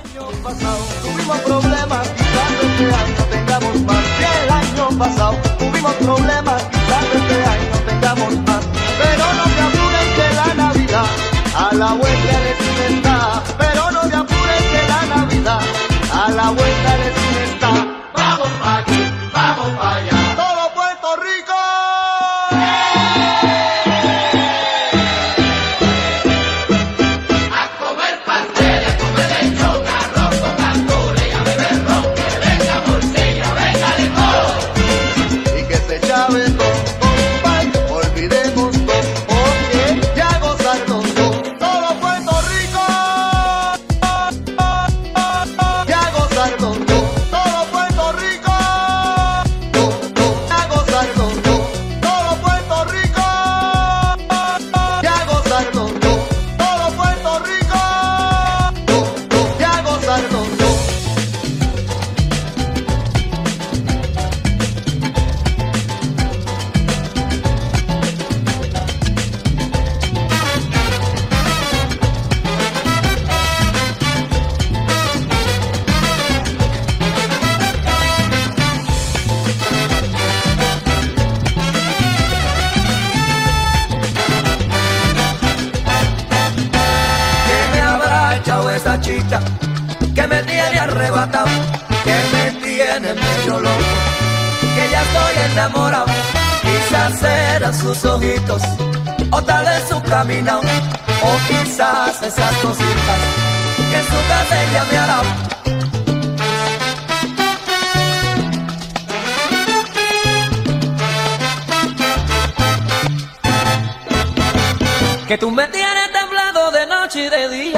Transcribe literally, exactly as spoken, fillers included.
Pasado, tuvimos problemas, quizás este año tengamos más. Y el año pasado tuvimos problemas, quizás este año tengamos más. Pero no te apures que la Navidad a la vuelta de esquina está. Pero no te apures que la Navidad a la vuelta de esquina está. Vamos pa' aquí, vamos pa' allá. Todo Puerto Rico. Que me tiene arrebatado, que me tiene medio loco, que ya estoy enamorado. Quizás eran sus ojitos, o tal vez su caminado, o quizás esas cositas que en su casa ella me ha dado. Que tú me tienes temblado de noche y de día,